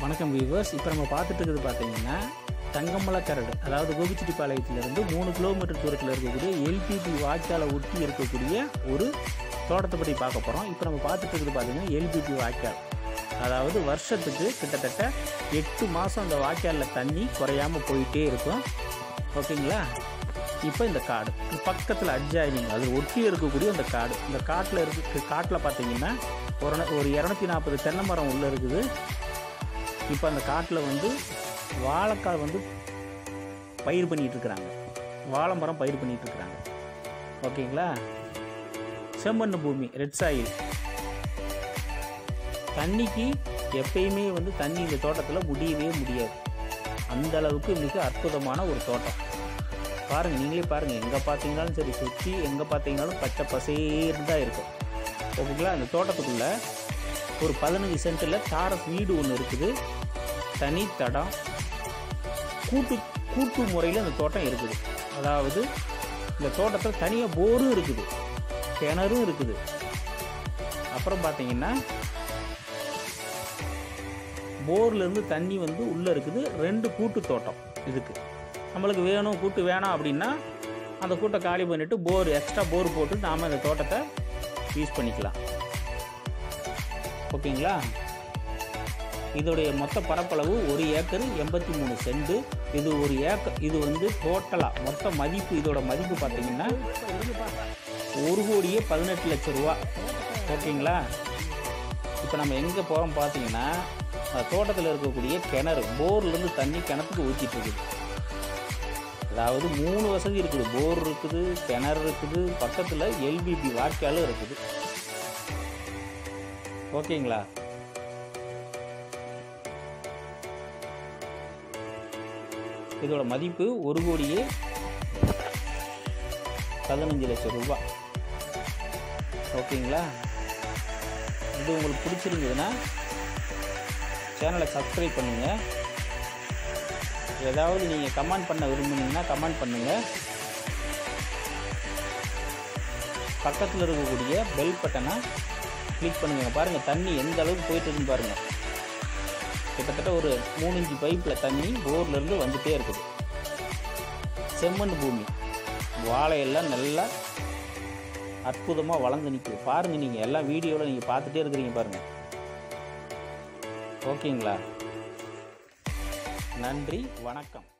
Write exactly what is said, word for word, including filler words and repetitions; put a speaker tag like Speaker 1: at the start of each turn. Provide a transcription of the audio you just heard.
Speaker 1: வணக்கம் வியூவர்ஸ். இப்போ நம்ம பார்த்துட்டு இருக்கிறது பார்த்தீங்கன்னா தங்கமலை கரடு, அதாவது கோபிச்செட்டிப்பாளையத்திலிருந்து மூணு கிலோமீட்டர் தூரத்தில் இருக்கக்கூடிய எல்பிபி வாய்க்காலை ஒட்டி இருக்கக்கூடிய ஒரு தோட்டத்தை பற்றி பார்க்க போகிறோம். இப்போ நம்ம பார்த்துட்டு இருக்கிறது பார்த்தீங்கன்னா எல்பிபி வாய்க்கால், அதாவது வருஷத்துக்கு கிட்டத்தட்ட எட்டு மாதம் அந்த வாய்க்காலில் தண்ணி குறையாமல் போயிட்டே இருக்கும். ஓகேங்களா? இப்போ இந்த காடு பக்கத்தில் அட்ஜாயினிங், அது ஒட்டி இருக்கக்கூடிய அந்த காடு, இந்த காட்டில் இருக்கு காட்டில் பார்த்தீங்கன்னா ஒரு ஒரு இரநூத்தி நாற்பது தென்னை மரம் உள்ளே இருக்குது. இப்போ அந்த காட்டில் வந்து வாழைக்காய் வந்து பயிர் பண்ணிகிட்ருக்குறாங்க, வாழை மரம் பயிர் பண்ணிகிட்ருக்குறாங்க. ஓகேங்களா? செம்மண் பூமி, ரெட் சாயில். தண்ணிக்கு எப்பயுமே வந்து தண்ணி இந்த தோட்டத்தில் முடியவே முடியாது, அந்த அளவுக்கு மிக அற்புதமான ஒரு தோட்டம். பாருங்கள், நீங்களே பாருங்கள், எங்கே பார்த்தீங்கன்னாலும் சரி, சுற்றி எங்கே பார்த்தீங்கன்னாலும் பச்சை பசேர்னு தான் இருக்கும். ஓகேங்களா? அந்த தோட்டத்துக்குள்ளே ஒரு பதினஞ்சு சென்ட்டில் தாரஸ் வீடு ஒன்று இருக்குது, தனி தடம், கூட்டு கூட்டு முறையில் அந்த தோட்டம் இருக்குது. அதாவது இந்த தோட்டத்தில் தனியாக போரும் இருக்குது, கிணறும் இருக்குது. அப்புறம் பார்த்தீங்கன்னா போர்லேருந்து தண்ணி வந்து உள்ளே இருக்குது. ரெண்டு கூட்டு தோட்டம் இதுக்கு. நம்மளுக்கு வேணும் கூட்டு வேணாம் அப்படின்னா அந்த கூட்டை காலி பண்ணிவிட்டு போர் எக்ஸ்ட்ரா போர் போட்டு நாம் இந்த தோட்டத்தை யூஸ் பண்ணிக்கலாம். ஓகேங்களா? இதோடைய மொத்த பரப்பளவு ஒரு ஏக்கர் எண்பத்தி மூணு சென்ட். இது ஒரு ஏக்கர், இது வந்து டோட்டலாக மொத்த மதிப்பு, இதோட மதிப்பு பார்த்தீங்கன்னா ஒரு கோடியே பதினெட்டு லட்சம் ரூபா. ஓகேங்களா? இப்போ நம்ம எங்கே போகிறோம் பார்த்தீங்கன்னா தோட்டத்தில் இருக்கக்கூடிய கிணறு, போர்லேருந்து தண்ணி கிணத்துக்கு ஊற்றிட்டு இருக்குது. அதாவது மூணு வசதி இருக்குது, போர் இருக்குது, கிணறு இருக்குது, பக்கத்தில் எல்பிபி வாய்க்காலும் இருக்குது. ஓகேங்களா? இதோட மதிப்பு ஒரு கோடியே பதினஞ்சு லட்சம் ரூபாய். ஓகேங்களா? இது உங்களுக்கு பிடிச்சிருந்ததுன்னா சேனலை சப்ஸ்கிரைப் பண்ணுங்கள். ஏதாவது நீங்கள் கமெண்ட் பண்ண விரும்புனீங்கன்னா கமெண்ட் பண்ணுங்கள். பக்கத்தில் இருக்கக்கூடிய பெல் பட்டனை கிளிக் பண்ணுங்கள். பாருங்கள் தண்ணி எந்த அளவுக்கு போயிட்டு இருக்குன்னு பாருங்கள். கிட்டத்தட்ட ஒரு மூணு இன்ச்சு பைப்பில் தண்ணி போர்லேருந்து வந்துகிட்டே இருக்குது. செம்மண் பூமி, வாழையெல்லாம் நல்லா அற்புதமாக வளர்ந்து நிற்குது. பாருங்கள், நீங்கள் எல்லாம் வீடியோவில் நீங்கள் பார்த்துட்டே இருக்கிறீங்க பாருங்கள். ஓகேங்களா? நன்றி, வணக்கம்.